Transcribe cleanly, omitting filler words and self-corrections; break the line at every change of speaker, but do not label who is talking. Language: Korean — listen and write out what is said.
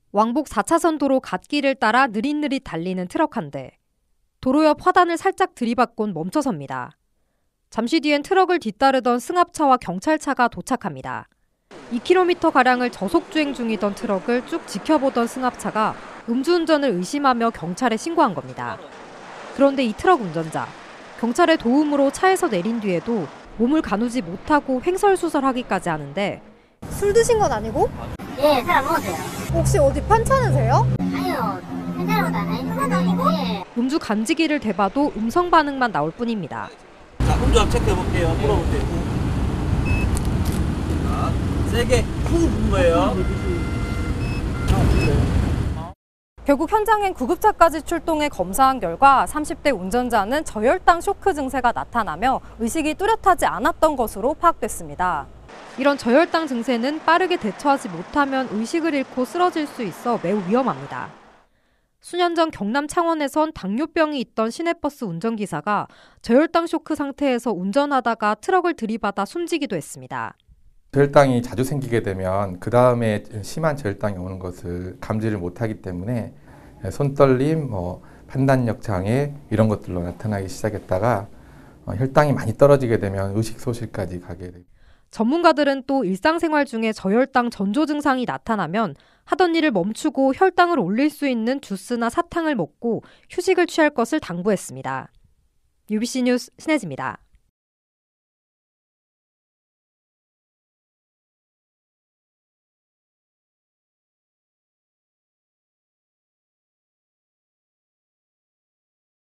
왕복 4차선 도로 갓길을 따라 느릿느릿 달리는 트럭 한 대. 도로 옆 화단을 살짝 들이받곤 멈춰섭니다. 잠시 뒤엔 트럭을 뒤따르던 승합차와 경찰차가 도착합니다. 2km가량을 저속주행 중이던 트럭을 쭉 지켜보던 승합차가 음주운전을 의심하며 경찰에 신고한 겁니다. 그런데 이 트럭 운전자, 경찰의 도움으로 차에서 내린 뒤에도 몸을 가누지 못하고 횡설수설하기까지 하는데
술 드신 건 아니고?
예, 잘 먹었어요.
혹시 어디 편찮으세요?
아니요, 괜찮은 것도 아니고. 예.
음주 감지기를 대봐도 음성 반응만 나올 뿐입니다.
자, 음주 한번 체크해 볼게요. 물어볼게요. 자, 세게 후 부은 거예요.
결국 현장엔 구급차까지 출동해 검사한 결과 30대 운전자는 저혈당 쇼크 증세가 나타나며 의식이 뚜렷하지 않았던 것으로 파악됐습니다.
이런 저혈당 증세는 빠르게 대처하지 못하면 의식을 잃고 쓰러질 수 있어 매우 위험합니다. 수년 전 경남 창원에선 당뇨병이 있던 시내버스 운전기사가 저혈당 쇼크 상태에서 운전하다가 트럭을 들이받아 숨지기도 했습니다.
저혈당이 자주 생기게 되면 그 다음에 심한 저혈당이 오는 것을 감지를 못하기 때문에 손떨림, 판단력 장애 이런 것들로 나타나기 시작했다가 혈당이 많이 떨어지게 되면 의식소실까지 가게 됩니다.
전문가들은 또 일상생활 중에 저혈당 전조 증상이 나타나면 하던 일을 멈추고 혈당을 올릴 수 있는 주스나 사탕을 먹고 휴식을 취할 것을 당부했습니다. UBC 뉴스 신혜지입니다.